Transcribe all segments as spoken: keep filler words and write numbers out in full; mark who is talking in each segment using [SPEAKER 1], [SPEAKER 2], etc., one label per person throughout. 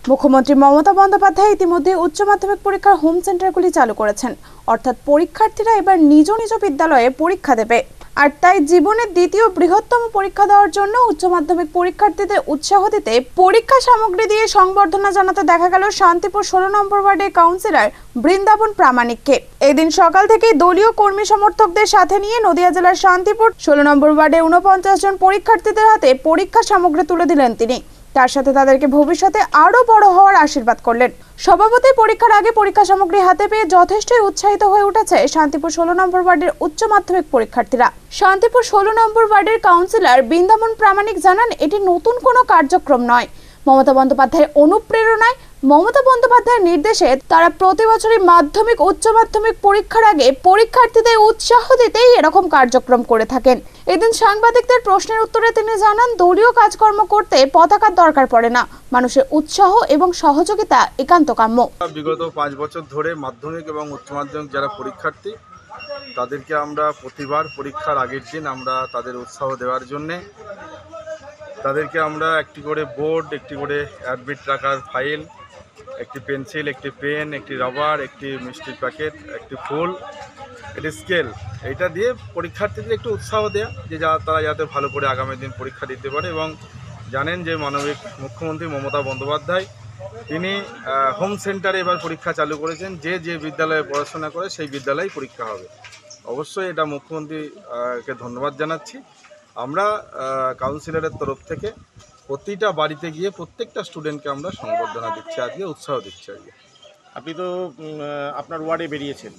[SPEAKER 1] মুখ্যমন্ত্রী মমতা বন্দ্যোপাধ্যায় ইতিমধ্যে উচ্চ মাধ্যমিক পরীক্ষার হোম সেন্টারগুলি চালু করেছেন। অর্থাৎ পরীক্ষার্থীরা এবার নিজ নিজ বিদ্যালয়ে পরীক্ষা দেবে। আর তাই জীবনের দ্বিতীয় বৃহত্তম পরীক্ষা দেওয়ার জন্য উচ্চ মাধ্যমিক পরীক্ষার্থীদের উৎসাহ দিতে পরীক্ষা সামগ্রী দিয়ে সংবর্ধনা জানাতে দেখা গেল শান্তিপুর ষোলো নম্বর ওয়ার্ডের কাউন্সিলর বৃন্দাবন প্রামাণিককে। এদিন সকাল থেকে দলীয় কর্মী সমর্থকদের সাথে নিয়ে নদিয়া জেলার শান্তিপুর ষোলো নম্বর ওয়ার্ডে উনপঞ্চাশ জন পরীক্ষার্থীদের হাতে পরীক্ষা সামগ্রী তুলে দিলেন তিনি। তার সাথে তাদেরকে ভবিষ্যতে আরো বড় হওয়ার আশীর্বাদ করলেন। স্বভাবতই পরীক্ষার আগে পরীক্ষা সামগ্রী হাতে পেয়ে যথেষ্টই উৎসাহিত হয়ে উঠেছে শান্তিপুর ষোলো নম্বর ওয়ার্ডের উচ্চ মাধ্যমিক পরীক্ষার্থীরা। শান্তিপুর ষোলো নম্বর ওয়ার্ডের কাউন্সিলর বৃন্দাবন প্রামাণিক জানান, এটি নতুন কোনো কার্যক্রম নয়। মমতা বন্দ্যোপাধ্যায়ের অনুপ্রেরণায়, মমতা বন্দ্যোপাধ্যায়ের নির্দেশে তারা প্রতি বছরই মাধ্যমিক উচ্চ মাধ্যমিক পরীক্ষার আগে পরীক্ষার্থীদের উৎসাহ দিতেই এরকম কার্যক্রম করে থাকেন। এদিন সাংবাদিকদের প্রশ্নের উত্তরে তিনি জানান, দলীয় কাজকর্ম করতে পতাকার দরকার পড়ে না, মানুষের উৎসাহ এবং সহযোগিতা একান্ত কাম্য।
[SPEAKER 2] বিগত পাঁচ বছর ধরে মাধ্যমিক এবং উচ্চ মাধ্যমিক যারা পরীক্ষার্থী তাদেরকে আমরা প্রতিবার পরীক্ষার আগের দিন আমরা তাদের উৎসাহ দেওয়ার জন্যে তাদেরকে আমরা একটি করে বোর্ড, একটি করে অ্যাডমিট রাখার ফাইল, একটি পেন্সিল, একটি পেন, একটি রাবার, একটি মিষ্টির প্যাকেট, একটি ফুল, একটি স্কেল, এইটা দিয়ে পরীক্ষার্থীদের একটু উৎসাহ দেওয়া যে যা তারা যাতে ভালো করে আগামী দিন পরীক্ষা দিতে পারে। এবং জানেন যে মানবিক মুখ্যমন্ত্রী মমতা বন্দ্যোপাধ্যায় তিনি হোম সেন্টারে এবার পরীক্ষা চালু করেছেন। যে যে বিদ্যালয়ে পড়াশোনা করে সেই বিদ্যালয়েই পরীক্ষা হবে। অবশ্যই এটা মুখ্যমন্ত্রীকে ধন্যবাদ জানাচ্ছি। আমরা কাউন্সিলরের তরফ থেকে প্রতিটা বাড়িতে গিয়ে প্রত্যেকটা স্টুডেন্টকে আমরা সংবর্ধনা দিচ্ছি, আজকে উৎসাহ দিচ্ছি। আজকে
[SPEAKER 3] আপনি তো আপনার ওয়ার্ডে বেরিয়েছেন,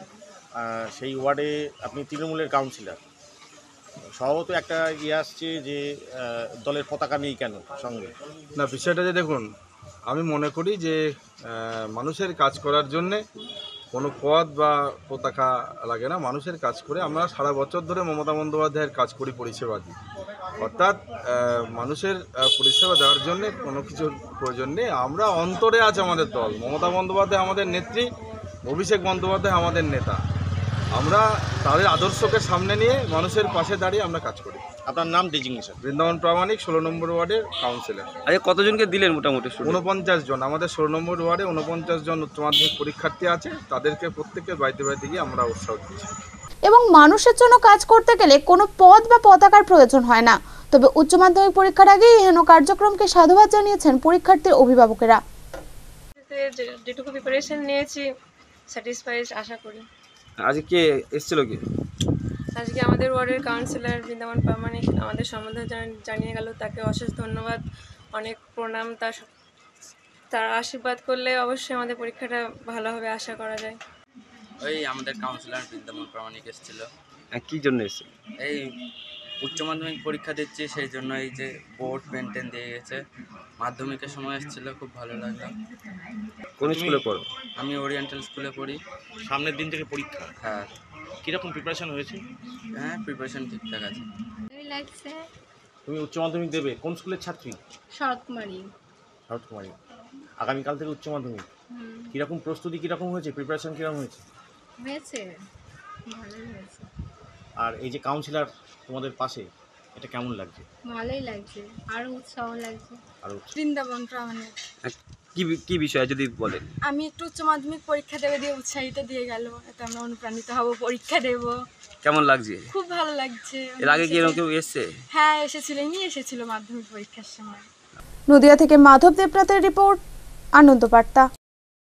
[SPEAKER 3] সেই ওয়ার্ডে আপনি তৃণমূলের কাউন্সিলর, স্বভাবত একটা ইয়ে আসছে যে দলের পতাকা নেই কেন সঙ্গে?
[SPEAKER 2] না, বিষয়টা যে দেখুন, আমি মনে করি যে মানুষের কাজ করার জন্যে কোনো পদ বা পতাকা লাগে না। মানুষের কাজ করে আমরা সারা বছর ধরে মমতা বন্দ্যোপাধ্যায়ের কাজ করি, পরিষেবা দিই। অর্থাৎ মানুষের পরিষেবা দেওয়ার জন্যে কোনো কিছুর প্রয়োজন নেই। আমরা অন্তরে আছে আমাদের দল, মমতা বন্দ্যোপাধ্যায় আমাদের নেত্রী, অভিষেক বন্দ্যোপাধ্যায় আমাদের নেতা। আমরা তাদের আদর্শকে সামনে নিয়ে মানুষের পাশে দাঁড়িয়ে আমরা কাজ করি।
[SPEAKER 3] আপনার নাম ডেজিগনেশন?
[SPEAKER 2] বৃন্দাবন প্রামাণিক, ষোলো নম্বর ওয়ার্ডের কাউন্সিলর।
[SPEAKER 4] আচ্ছা, কতজনকে দিলেন মোটামুটি?
[SPEAKER 2] উনপঞ্চাশ জন। আমাদের ষোলো নম্বর ওয়ার্ডে উনপঞ্চাশ জন উচ্চ মাধ্যমিক পরীক্ষার্থী আছে, তাদেরকে প্রত্যেকের বাড়িতে বাড়িতে গিয়ে আমরা উৎসাহ দিচ্ছি।
[SPEAKER 1] এবং মানুষের জন্য কাজ করতে গেলে কোনো পদ বা পতাকার প্রয়োজন হয় না। তবে উচ্চ মাধ্যমিক পরীক্ষার আগেই হেন কার্যক্রমকে সাধুবাদ জানিয়েছেন পরীক্ষার্থীর অভিভাবকেরা।
[SPEAKER 5] যেটুকু প্রিপারেশন নিয়েছি স্যাটিসফাইড আশা করি।
[SPEAKER 4] আজকে কে এসেছিল? কি
[SPEAKER 5] আজকে আমাদের ওয়ার্ডের কাউন্সিলর বৃন্দাবন প্রামাণিক আমাদের সম্বন্ধে জানিয়ে গেল, তাকে অশেষ ধন্যবাদ, অনেক প্রণাম। তার তার আশীর্বাদ করলে অবশ্যই আমাদের পরীক্ষাটা ভালো হবে আশা করা যায়।
[SPEAKER 6] ওই আমাদের কাউন্সিলর বৃন্দাবন প্রামাণিক এসেছিল।
[SPEAKER 4] কি জন্য এসেছিল?
[SPEAKER 6] এই উচ্চ মাধ্যমিক পরীক্ষা দিচ্ছি, সেই জন্য এই যে বোর্ড পেন টেন দিয়ে গেছে। মাধ্যমিকের সময় এসেছিল, খুব ভালো লাগলো।
[SPEAKER 4] কোন স্কুলে পড়ো?
[SPEAKER 6] আমি ওরিয়েন্টাল স্কুলে পড়ি।
[SPEAKER 3] সামনের দিন থেকে পরীক্ষা,
[SPEAKER 6] হ্যাঁ।
[SPEAKER 3] কীরকম প্রিপারেশন হয়েছে?
[SPEAKER 6] হ্যাঁ, প্রিপারেশন ঠিকঠাক আছে।
[SPEAKER 5] লাগছে।
[SPEAKER 3] তুমি উচ্চ মাধ্যমিক দেবে, কোন স্কুলের ছাত্রী?
[SPEAKER 5] শরৎকুমারী।
[SPEAKER 3] শরৎকুমারী। আগামীকাল থেকে উচ্চ মাধ্যমিক, কীরকম প্রস্তুতি কীরকম হয়েছে, প্রিপারেশন কীরকম হয়েছে?
[SPEAKER 5] হয়েছে, ভালোই হয়েছে।
[SPEAKER 3] আর এই যে কাউন্সিলর তোমাদের পাশে, এটা কেমন লাগছে?
[SPEAKER 5] ভালোই লাগছে, আরও উৎসাহ লাগছে।
[SPEAKER 3] আর
[SPEAKER 5] বৃন্দাবন প্রামাণিক
[SPEAKER 4] কি কি বিষয় যদি বলেন?
[SPEAKER 5] আমি একটু উচ্চ মাধ্যমিক পরীক্ষা দেবে দিয়ে উৎসাহিত দিয়ে গেল, এতে আমরা অনুপ্রাণিত হব, পরীক্ষা দেব।
[SPEAKER 4] কেমন লাগছে?
[SPEAKER 5] খুব ভালো লাগছে।
[SPEAKER 4] এর আগে কি এরকম কেউ এসেছে?
[SPEAKER 5] হ্যাঁ, এসেছিল, এমনি এসেছিল মাধ্যমিক পরীক্ষার সময়।
[SPEAKER 1] নদিয়া থেকে মাধব দেবনাথের রিপোর্ট, আনন্দবার্তা।